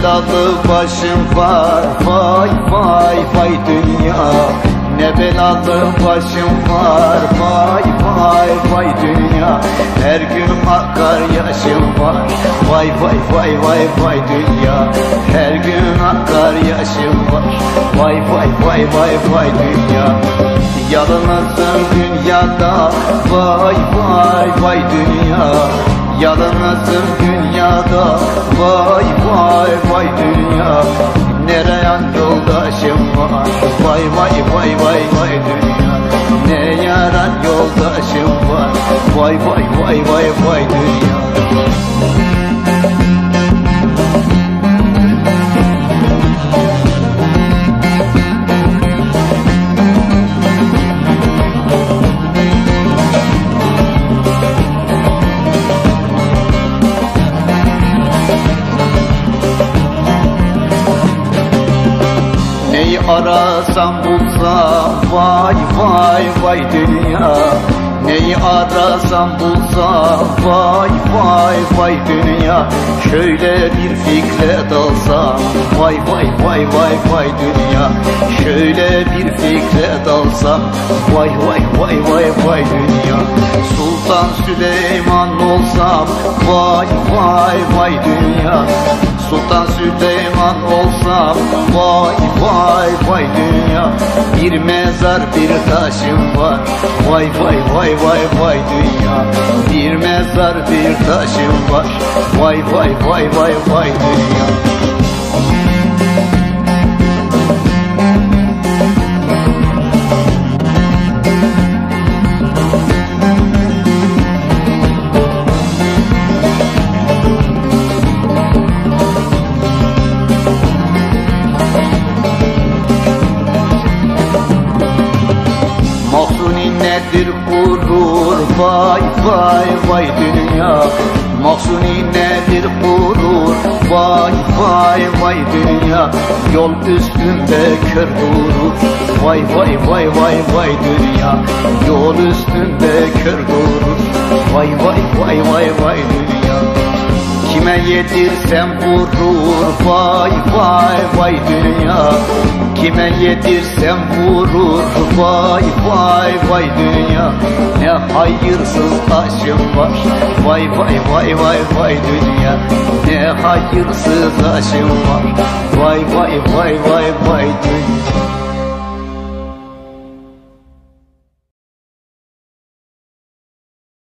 belalı başım var, vay vay vay dünya. Ne belalı başım var, vay vay vay dünya. Her gün akar yaşım var, vay vay vay vay vay dünya. Her gün akar yaşım var, vay vay vay vay vay dünya. Yalnızım dünyada, vay vay vay dünya. Yalnızım dünyada, vay vay vay dünya. Nereye yoldaşım var, vay vay vay vay vay dünya. Ne yaran yoldaşım var, vay vay vay vay vay dünya. Neyi arasam bulsam, vay vay vay dünya. Neyi arasam bulsam, vay vay vay dünya. Şöyle bir fikre dalsam, vay vay vay vay vay dünya. Şöyle bir fikre dalsam, vay vay vay vay vay dünya. Sultan Süleyman olsam, vay vay vay dünya. Sultan Süleyman olsam, vay vay vay dünya. Bir mezar bir taşım var, vay vay vay vay vay dünya. Bir mezar bir taşım var, vay vay vay vay vay dünya. Mahzuni nedir gurur, vay vay vay dünya. Mahzuni nedir gurur, vay vay vay dünya. Yol üstünde kör durur, vay vay vay vay vay dünya. Yol üstünde kör durur, vay vay vay vay vay dünya. Kime yedirsem vurur, vay vay vay dünya. Kime yedirsem vurur, vay vay vay dünya. Ne hayırsız aşım var, vay vay vay vay vay dünya. Ne hayırsız aşım var, vay vay vay vay vay dünya.